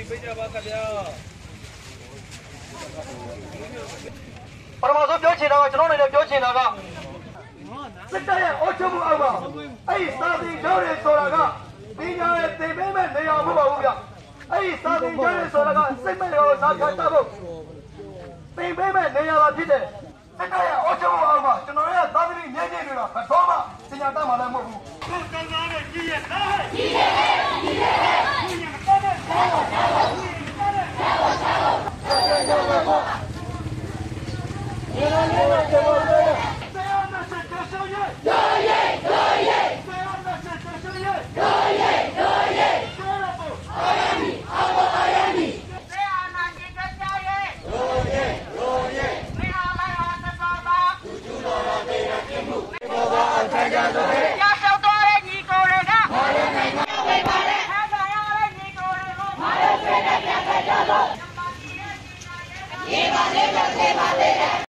ပထမဆုံးပြောချင်တာကကျွန်တော်တို့လည်းပြောချင်တာကစစ်တပ်ရဲ့အောက်ချုပ်မှုအောက်မှာအဲ့ဒီစာသင်ကျောင်းတွေဆိုတာကပညာရဲ့သင်ပေးမဲ့နေရာမဟုတ်ပါဘူးဗျအဲ့ဒီစာသင်ကျောင်းတွေဆိုတာကစိတ်မဲ့ရောစာခံတတ်ဖို့သင်ပေးမဲ့နေရာပါဖြစ်တယ်စစ်တပ်ရဲ့အောက်ချုပ်မှုအောက်မှာကျွန်တော်ရဲ့သာသမီမျက်ခြေတွေကဘယ်တော့မှစင်ညာတတ်မှာလည်းမဟုတ်ဘူးကိုယ်ကံကားနဲ့ကြီးရဲ့လားကြီးရဲ့ကြီးရဲ့ကြီးရဲ့တော်တဲ့တော်တော်တော်ရေလာနေတော့ကျွန်တော်တို့ဆရာနဲ့ဆက်ကြဆိုရဲရိုးရဲရိုးရဲဆရာနဲ့ဆက်ကြဆိုရဲရိုးရဲရိုးရဲဆရာတို့အာရမီအာရမီဆရာနဲ့ကြည့်ကြရဲရိုးရဲရိုးရဲမင်းအားလိုက်ဟာသတော်ပါသူကျူတော်တော်တေရပြမှုဘောပါအောင်ထိုင်ကြဆိုရဲရရှောက်တော်ရဲ့ညီကိုတွေကမာရနိုင်ပါဝေပါလေဟာသာရရဲ့ညီကိုတွေကိုမာရဆွေနဲ့ပြန်ခဲ့ကြတော့ရေပါလေတော့သေးပါသေးတယ်